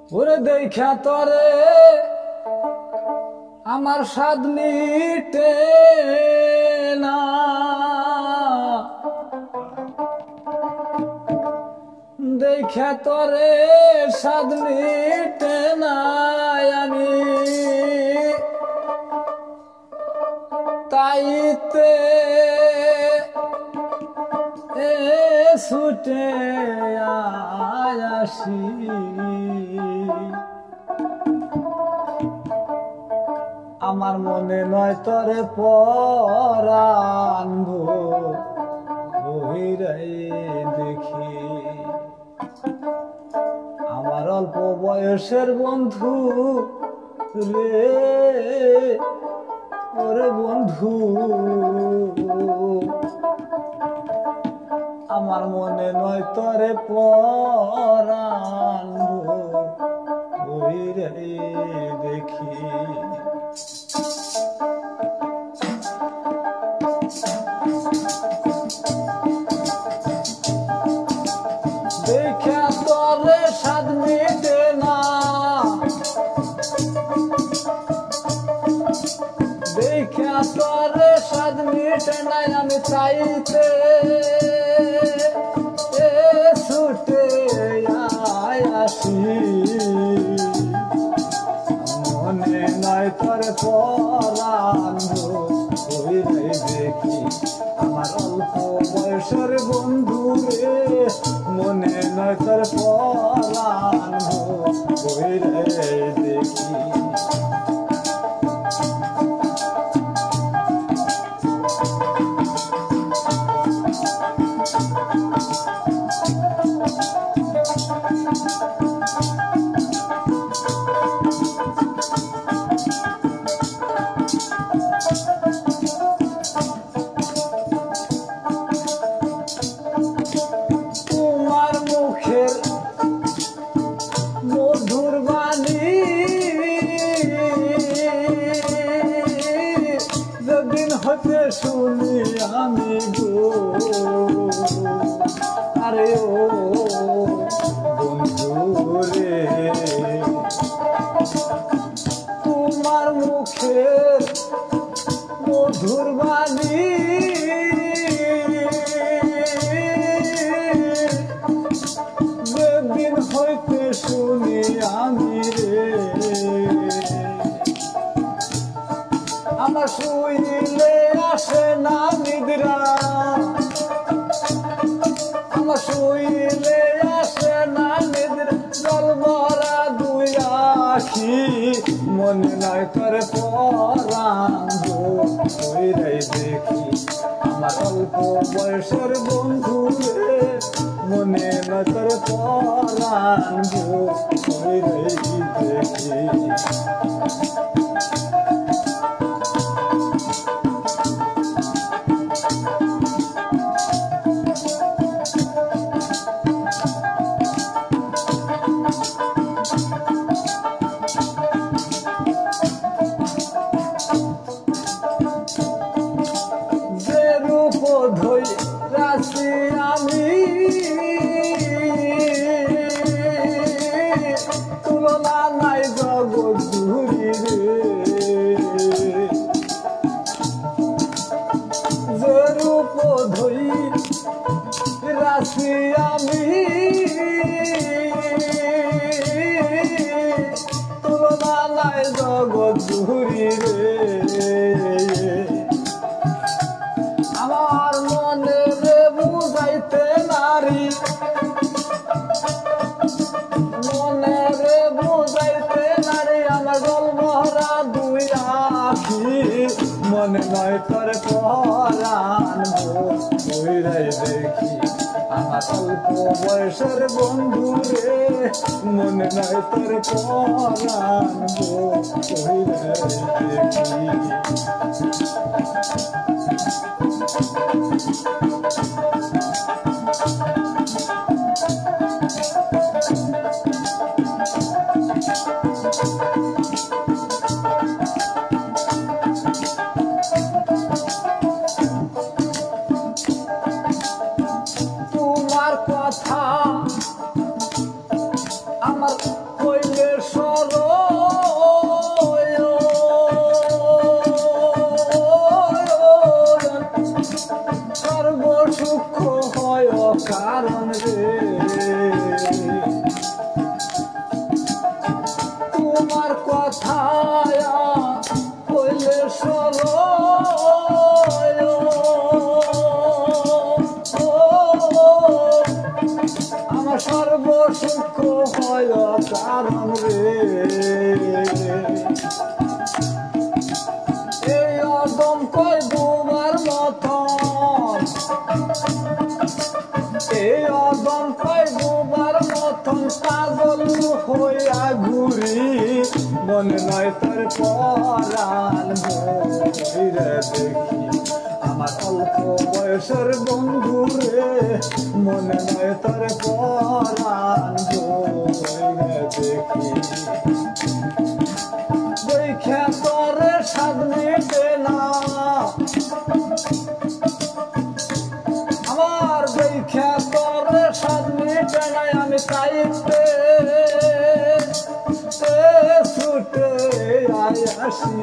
ওরে দেখা তরে আমার স্বাদ মিটে না, দেখা তরে স্বাদ মিটে না। আমি তাইতে ছুটে আসি, আমার মনে নয় তরে পরানবো বহিরাই দেখি। আমার অল্প বয়সের বন্ধু রে, ওরে বন্ধু, আমার মনে নয় তরে পরানবো বহিরাই দেখি। দেখা তরে স্বাদ মিটে না, দেখা তরে স্বাদ মিটে নাই। আমি চাইতে ছুটে আসি, মনে নয় তরে পরানবো বহিরাই দেখি। আমার অল্প বয়সের বন্ধু রে, মনে নয় তোর পরানবো বহিরাই দেখি। মধুর বাণী যেদিন হতে শুনি আমি গো, আরে ও বন্ধু রে, তোমার মুখের মধুর বাণী যেদিন হইতে শুনি আমি রে, আমার শুইলে আসে না নিদ্রা, আমার শুইলে আসে না নিদ্রা। জল ভরা দুই আখি, মনে নয় তোর পরানবো বহিরাই দেখি। আমার অল্প বয়সের বন্ধু রে, মনে নয় তোর পরানবো বহিরাই দেখি। যে রূপ ধইরাছি আমি, তুলনা নাই জগৎ জুড়ি রে। যে রূপ ধইরাছি আমি, তুলনা নাই জগৎ জুড়ি রে। আমার মনে রে বুঝাইতে নারী, মনে রে বুঝাইতে নারী। আমার জল ভরা দুই আখি, মনে নয় তোর পরানবো বহিরাই দেখি। আমার অল্প বয়সের বন্ধু রে, মনে নয় তোর পরানবো বহিরাই দেখি। তোমার কথা আমার কইলে কারণ রে এই অদম কয় বোমার মতন এই অদম কয় বোমার মতন পাগল হইয়া ঘুরি মনে নয় তোর পরাণ বইরে দেখি আমার অল্প বয়সের বন্ধু রে মনে নয় তোর পরাণ বইরে দেখি দেখে তোর স্বাদ মিটে না আমার দেখে তোর স্বাদ মিটে নাই আমি চাইতে ছুটে আসি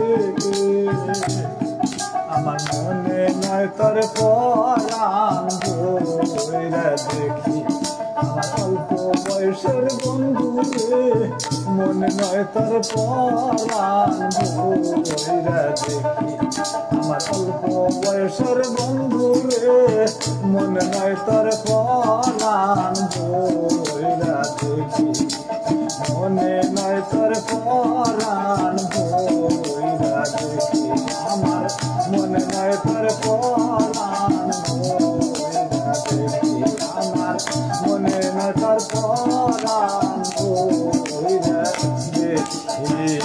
আমার মনে নয় তোর পরাণ বইরা দেখি আমার অল্প বয়সের বন্ধু রে মনে নয় তোর পরাণ বইরা দেখি আমার অল্প বয়সের বন্ধু রে মনে নয় তোর পরাণ বইরা দেখি মনে নয় তোর পরাণ বইরা দেখি আমার মনে নয় তোর পরাণ বইরা দেখি আমার মনে নয় তোর পরাণ বইরা দেখি